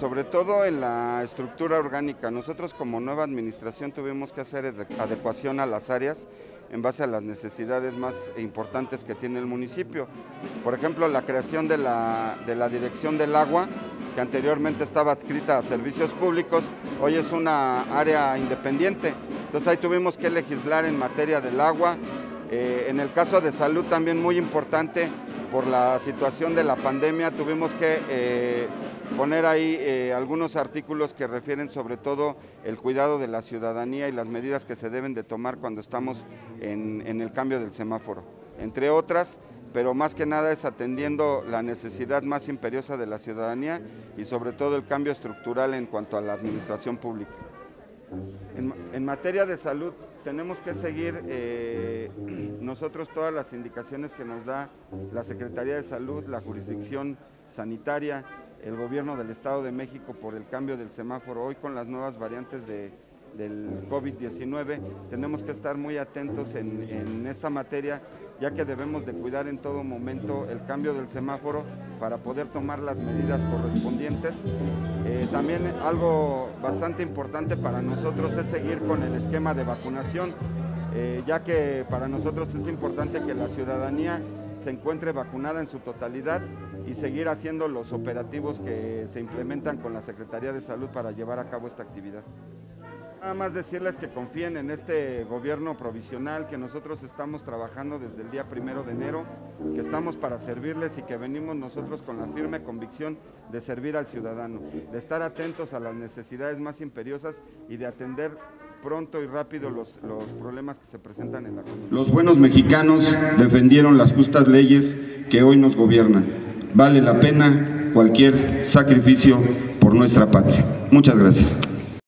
sobre todo en la estructura orgánica. Nosotros como nueva administración tuvimos que hacer adecuación a las áreas en base a las necesidades más importantes que tiene el municipio. Por ejemplo, la creación de la Dirección del Agua, que anteriormente estaba adscrita a Servicios Públicos, hoy es una área independiente. Entonces ahí tuvimos que legislar en materia del agua. En el caso de salud también muy importante, por la situación de la pandemia, tuvimos que poner ahí algunos artículos que refieren sobre todo el cuidado de la ciudadanía y las medidas que se deben de tomar cuando estamos en el cambio del semáforo, entre otras, pero más que nada es atendiendo la necesidad más imperiosa de la ciudadanía y sobre todo el cambio estructural en cuanto a la administración pública. En materia de salud tenemos que seguir nosotros todas las indicaciones que nos da la Secretaría de Salud, la jurisdicción sanitaria, el gobierno del Estado de México por el cambio del semáforo. Hoy con las nuevas variantes del COVID-19 tenemos que estar muy atentos en esta materia, ya que debemos de cuidar en todo momento el cambio del semáforo para poder tomar las medidas correspondientes. También algo bastante importante para nosotros es seguir con el esquema de vacunación, ya que para nosotros es importante que la ciudadanía se encuentre vacunada en su totalidad y seguir haciendo los operativos que se implementan con la Secretaría de Salud para llevar a cabo esta actividad. Nada más decirles que confíen en este gobierno provisional, que nosotros estamos trabajando desde el día 1 de enero, que estamos para servirles y que venimos nosotros con la firme convicción de servir al ciudadano, de estar atentos a las necesidades más imperiosas y de atender pronto y rápido los problemas que se presentan en la comunidad. Los buenos mexicanos defendieron las justas leyes que hoy nos gobiernan. Vale la pena cualquier sacrificio por nuestra patria. Muchas gracias.